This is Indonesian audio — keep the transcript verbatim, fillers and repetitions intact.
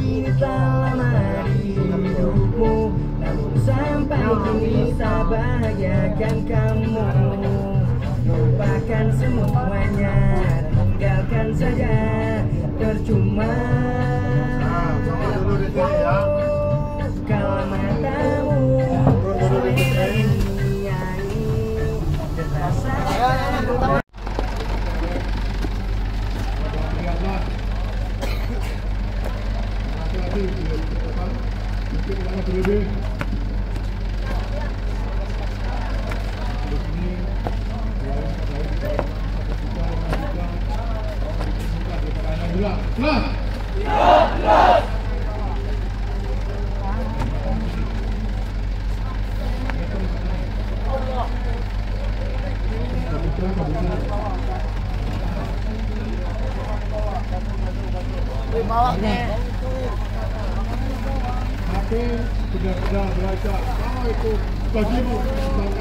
ini selama hidupmu, namun sampai kini tak bahagiakan kamu. Lupakan semuanya, tinggalkan saja, percuma. Kalau matamu selera dunia ini terasa. Tapi benar-benar belajar, oh itu bagimu.